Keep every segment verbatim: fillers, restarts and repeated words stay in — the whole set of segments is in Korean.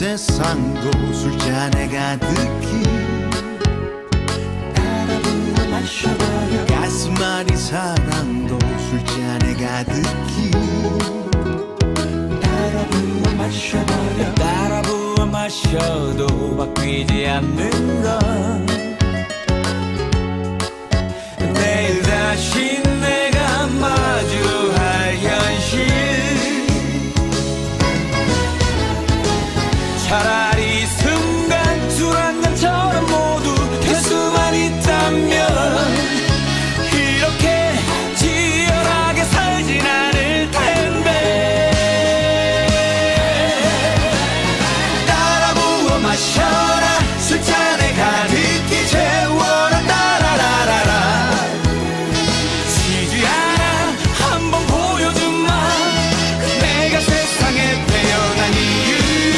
세상도 술잔에 가득히 따라부어 마셔버려. 가슴앓이 사랑도 술잔에 가득히 따라부어 마셔버려. 따라부어 마셔도 바뀌지 않는 건 내일 다시 내가 마주할 현실. 차라리 순간 술한잔처럼 모두 될 수만 있다면 이렇게 치열하게 살진 않을 텐데. 따라 부어 마셔라. 술잔에 가득히 채워라. 따라라라라. 지지 않아. 한번 보여주마. 내가 세상에 태어난 이유.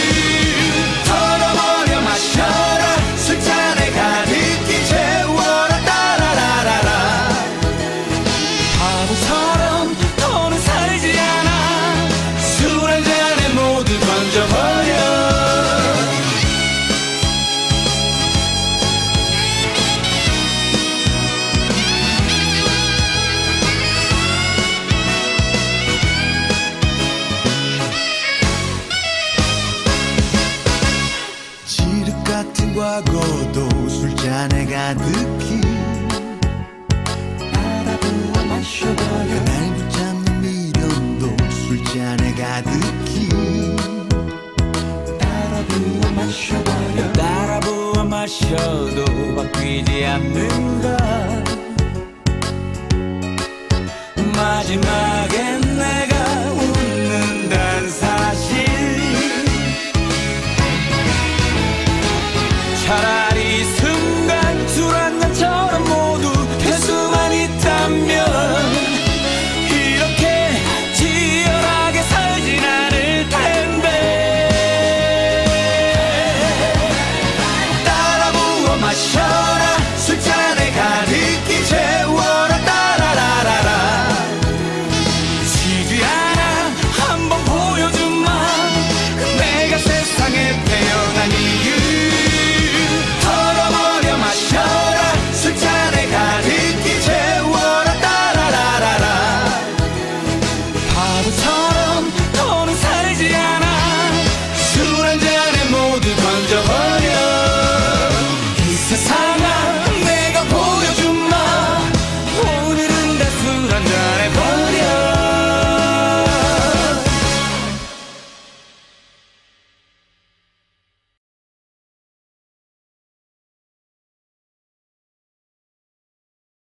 술잔에 가득히 채워라. 따라라라라. 바보처럼 더는 살지 않아. 술 한잔에 모두 던져버려. 지륵 같은 과거도 술잔에 가득히 따라부어 마셔버려. 날 붙잡는 미련도 술잔에 가득히 따라부어 마셔버려. 따라부어 마셔도 바뀌지 않는 것 마지막엔